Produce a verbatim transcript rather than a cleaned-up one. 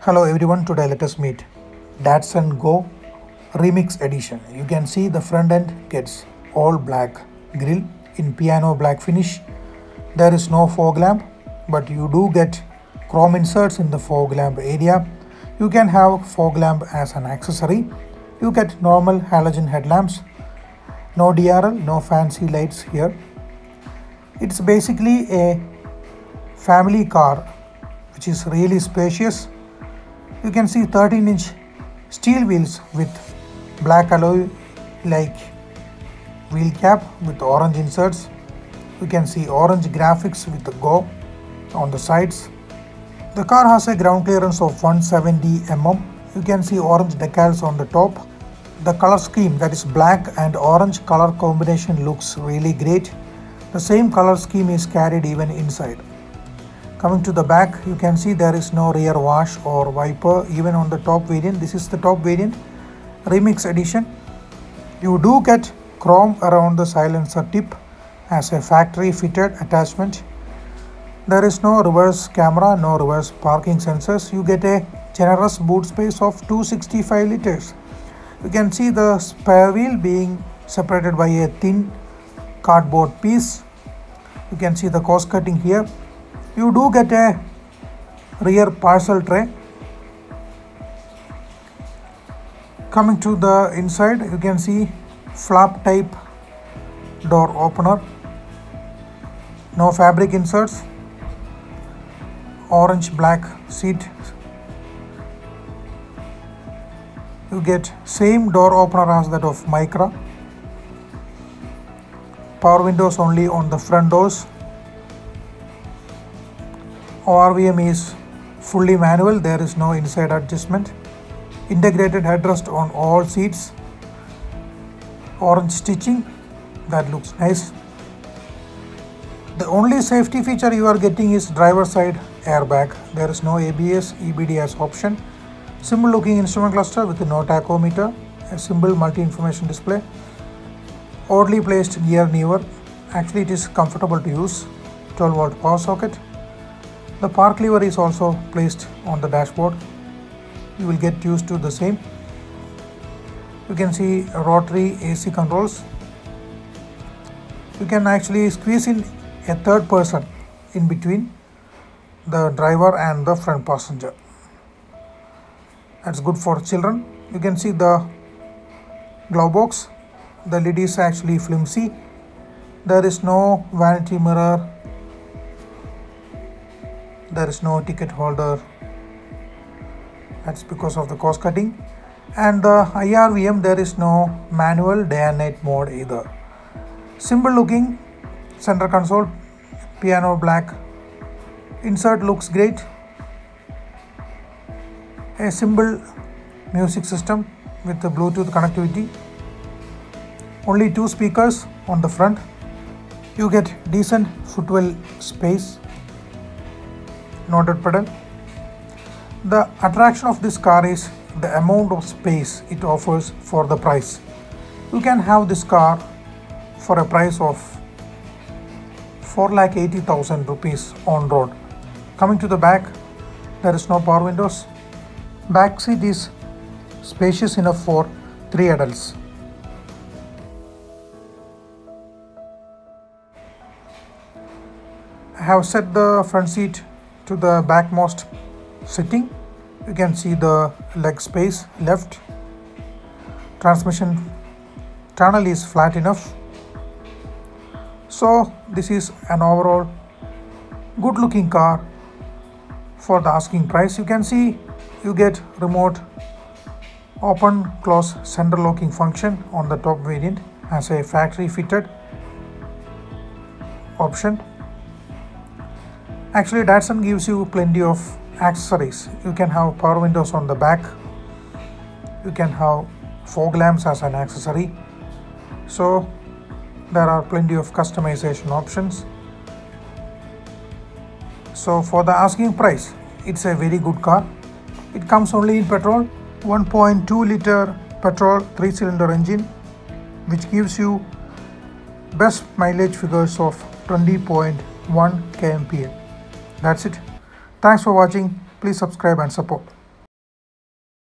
Hello everyone, today let us meet Datsun Go Remix Edition. You can see the front end gets all black grille in piano black finish. There is no fog lamp, but you do get chrome inserts in the fog lamp area. You can have fog lamp as an accessory. You get normal halogen headlamps. No D R L, no fancy lights here. It's basically a family car which is really spacious. You can see thirteen inch steel wheels with black alloy like wheel cap with orange inserts. You can see orange graphics with the Go on the sides. The car has a ground clearance of one hundred seventy millimeters. You can see orange decals on the top. The color scheme, that is black and orange color combination, looks really great. The same color scheme is carried even inside. Coming to the back, you can see there is no rear wash or wiper even on the top variant. This is the top variant, Remix Edition. You do get chrome around the silencer tip as a factory fitted attachment. There is no reverse camera, no reverse parking sensors. You get a generous boot space of two hundred sixty-five liters. You can see the spare wheel being separated by a thin cardboard piece. You can see the cost cutting here. You do get a rear parcel tray. Coming to the inside, you can see flap type door opener. No fabric inserts. Orange black seat. You get same door opener as that of Micra. Power windows only on the front doors. O R V M is fully manual, there is no inside adjustment. Integrated headrest on all seats. Orange stitching, that looks nice. The only safety feature you are getting is driver side airbag. There is no A B S, E B D as option. Simple looking instrument cluster with no tachometer. A simple multi-information display. Oddly placed gear lever. Actually it is comfortable to use. twelve volt power socket. The park lever is also placed on the dashboard. You will get used to the same. You can see rotary A C controls. You can actually squeeze in a third person in between the driver and the front passenger. That's good for children. You can see the glove box. The lid is actually flimsy. There is no vanity mirror. There is no ticket holder. That's because of the cost cutting. And the I R V M, there is no manual day and night mode either. Simple looking center console, piano black. Insert looks great. A simple music system with the Bluetooth connectivity. Only two speakers on the front. You get decent footwell space. Noted pedal. The attraction of this car is the amount of space it offers for the price. You can have this car for a price of four lakh eighty thousand rupees on road. Coming to the back, there is no power windows. Back seat is spacious enough for three adults. I have set the front seat to the backmost sitting. You can see the leg space left. Transmission tunnel is flat enough. So this is an overall good looking car for the asking price. You can see you get remote open close center locking function on the top variant as a factory fitted option. Actually, Datsun gives you plenty of accessories. You can have power windows on the back. You can have fog lamps as an accessory. So there are plenty of customization options. So for the asking price, it's a very good car. It comes only in petrol, one point two liter petrol three cylinder engine, which gives you best mileage figures of twenty point one kilometers per hour. That's it. Thanks for watching. Please subscribe and support.